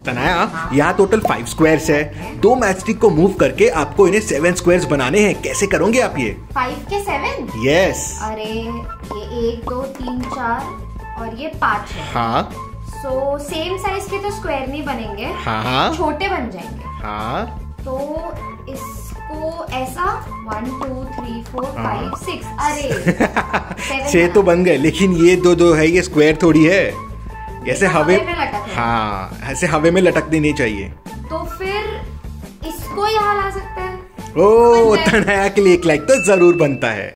तनाया, यहाँ total 5 squares है। 2 match stick को मूव करके आपको इन्हें 7 स्क्वायर्स बनाने हैं। कैसे करोगे आप ये? 5 के 7? यस। अरे ये 1 2 3 4 और ये 5 है। हाँ। सो सेम साइज के तो स्क्वायर नहीं बनेंगे। हाँ। छोटे बन जाएंगे। हाँ। तो इसको ऐसा 1 2 3 4 5 6 अरे 6 तो बन गए, लेकिन ये दो है, ये स्क्वायर थोड़ी है। ऐसे हवे में लटक है। हाँ, ऐसे हवे में लटकनी नहीं चाहिए। तो फिर इसको यहाँ ला सकते हैं। ओ, तनाया के लिए एक लाइक तो जरूर बनता है।